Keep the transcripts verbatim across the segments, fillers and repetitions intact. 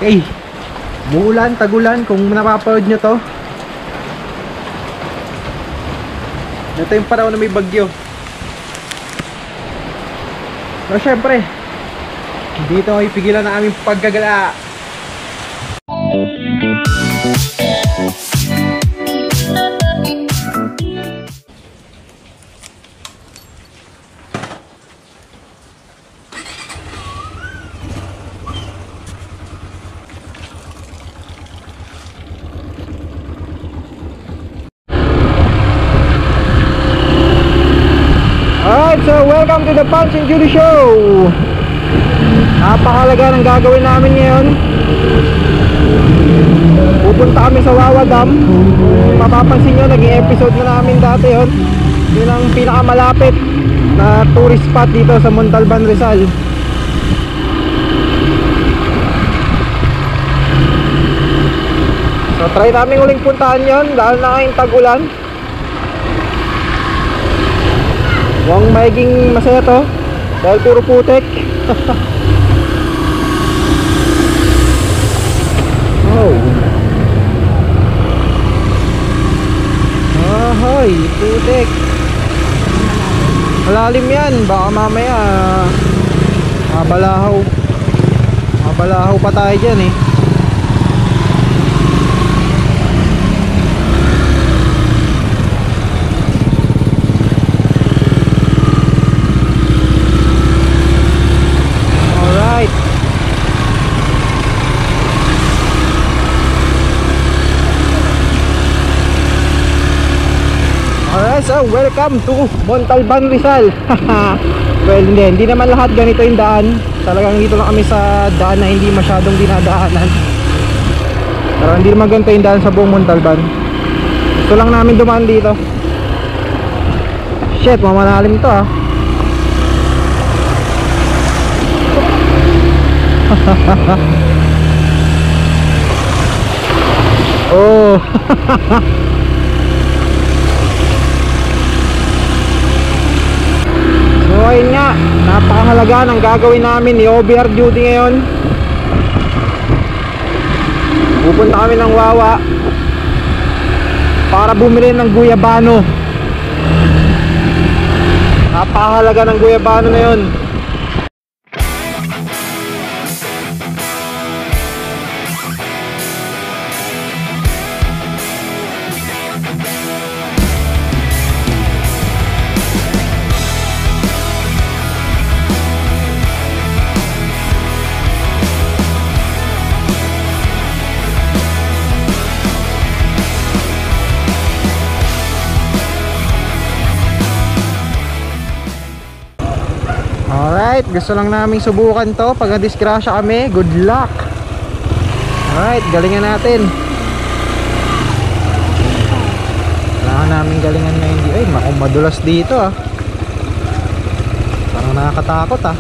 Okay, buulan, tagulan, kung napapanood nyo to. Ito yung panahon na may bagyo. So syempre, dito ipigilan na aming paggagala. Alright, so welcome to the Punch and Judy Show. Napakalaga ng gagawin namin ngayon. Pupunta kami sa Wawa Dam. Kung mapapansin nyo, naging episode na namin dati yun. Yun ang pinakamalapit na tourist spot dito sa Montalban, Rizal. So try namin uling puntahan yun dahil na kayong tag-ulan. Huwag magiging masaya to dahil puro putek. Oh. Ahoy, putek. Malalim yan, baka mamaya mabalahaw. Mabalahaw pa tayo dyan eh. Alright, so welcome to Montalban, Rizal. Well, hindi, hindi naman lahat ganito yung daan. Talagang dito lang kami sa daan na hindi masyadong dinadaanan. Pero hindi naman ganito yung daan sa buong Montalban. Gusto lang namin dumaan dito. Shit, mamalalim to ah. Oh. So ayun nga, napakahalaga ng gagawin namin ni O B R duty ngayon. Pupunta kami ng Wawa para bumili ng guyabano. Napakahalaga ng guyabano na yun. Alright, gusto lang namin subukan to. Pag na-disgrasya kami, good luck. Alright, galingan natin. Kailangan namin galingan na hindi. Ay, makong madulas dito ah. Parang nakakatakot ah.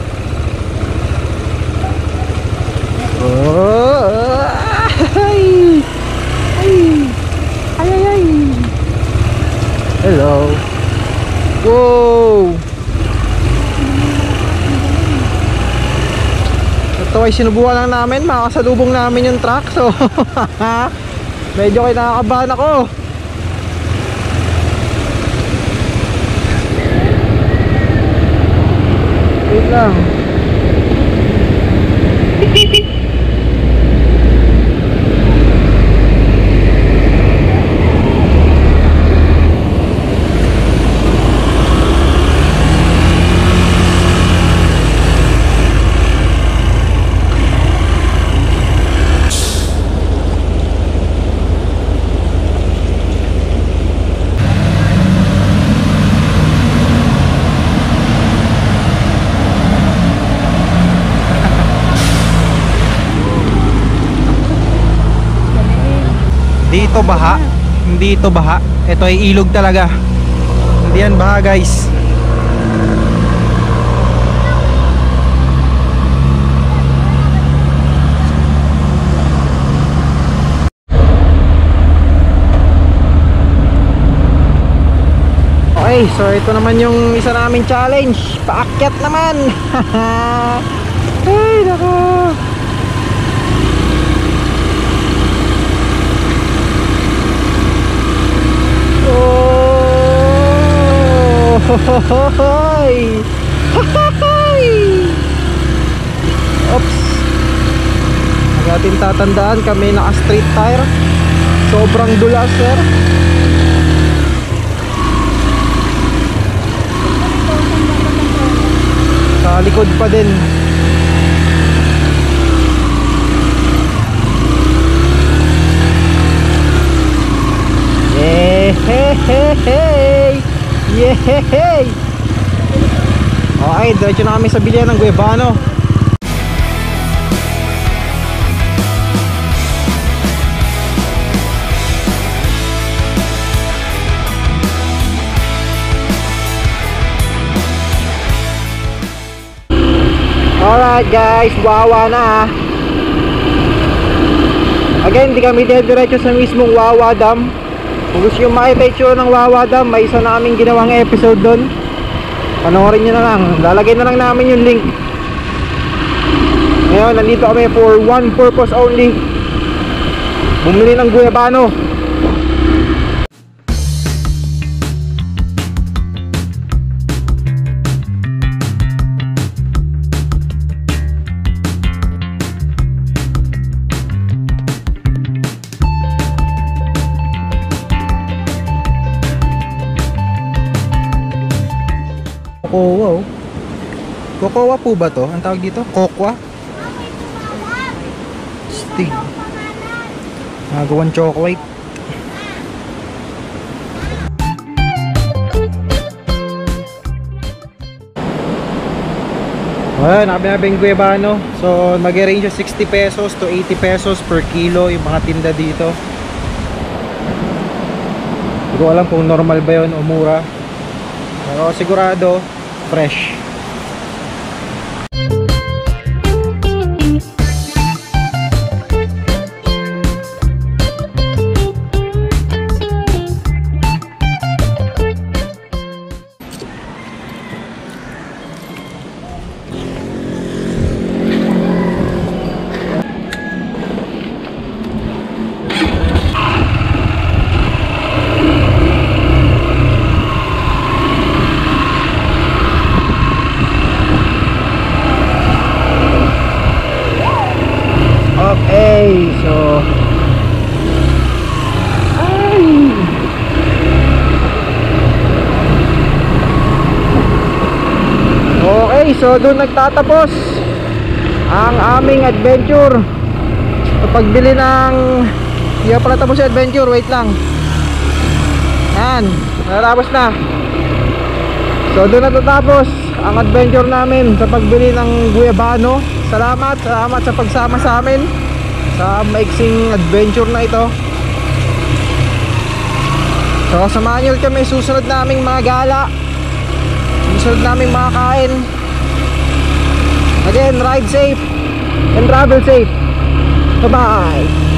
Oh, ay, ay, ay, ay, ay. Hello. Wow. Ito ay sinubukan lang namin, makasalubong namin yung truck. So medyo kinakabahan ako. Wait lang. Dito baha, hindi ito baha. Ito ay ilog talaga. Hindi yan baha, guys. Okay, so ito naman yung isa naming challenge. Paakyat naman. Ay, nako. Hohohoy! Hahahay! Oops! Huwag natin tatandaan, kami naka-street tire. Sobrang dulas, sir. Sa likod pa din. Yehey! Yehey! Okay, diretso na kami sa bilihan ng Guevano. Alright guys, Wawa na. Again, di kami diretso sa mismong Wawa Dam. Kung gusto nyo makita itsura ng Wawa Dam, may isa na aming ginawang episode doon. Panoorin nyo na lang. Lalagay na lang namin yung link. Ngayon, nandito kami for one purpose only. Bumili ng Guevano. Kokowa oh. Kokowa po ba to? Ang tawag dito? Kokwa? Stig. Nagawang chocolate. Ayan, nabi-nabing Guevano. So, mag-range sixty pesos to eighty pesos per kilo yung mga tinda dito. Hindi ko alam kung normal ba yun o mura. Pero sigurado fresh. Okay, so ay. Okay, so doon nagtatapos ang aming adventure sa pagbili ng hindi pa pala tapos yung adventure, wait lang. Yan, natapos na. So doon natatapos ang adventure namin sa pagbili ng Guevano. Salamat, salamat sa pagsama sa amin sa maiksing adventure na ito. So samahan nyo kami susunod naming mga gala, susunod naming mga kain. Again, ride safe and travel safe. Bye bye.